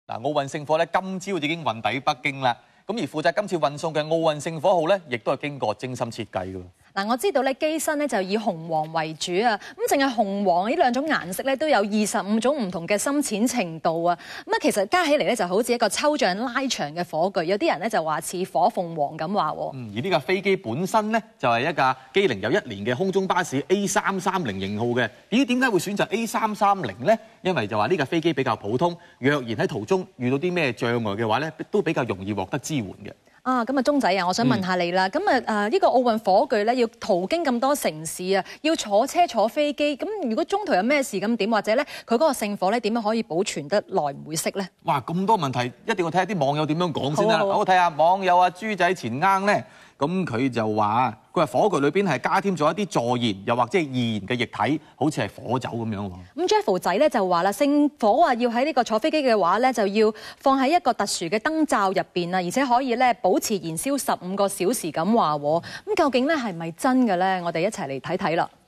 嗱，奧運聖火咧今朝已經運抵北京啦。咁而負責今次運送嘅奧運聖火號咧，亦都係經過精心設計嘅。 嗱，我知道咧機身咧就以紅黃為主啊，咁淨係紅黃呢兩種顏色咧都有25種唔同嘅深淺程度啊。咁啊，其實加起嚟咧就好似一個抽象拉長嘅火炬，有啲人咧就話似火鳳凰咁話。 而呢架飛機本身咧就係一架機齡有1年嘅空中巴士 A330型號嘅。點解會選擇 A330咧？因為就話呢架飛機比較普通，若然喺途中遇到啲咩障礙嘅話咧，都比較容易獲得支援嘅。 啊，咁啊，鐘仔啊，我想問下你啦。咁呢個奧運火炬咧，要途經咁多城市啊，要坐車坐飛機。咁如果中途有咩事咁點？或者咧，佢嗰個聖火咧點樣可以保存得耐唔會熄咧？哇， 咁多問題，一定要睇下啲網友點樣講先啦。 好睇下網友啊，豬仔前啱咧，咁佢就話佢話火炬裏邊係加添咗一啲助燃，又或者係易燃嘅液體，好似係火酒咁樣喎。 咁 Jeff 仔咧就話啦，聖火啊要喺呢個坐飛機嘅話咧，就要放喺一個特殊嘅燈罩入邊啊，而且可以咧保持燃燒15個小時咁話喎。咁究竟咧係咪真嘅咧？我哋一齊嚟睇睇啦。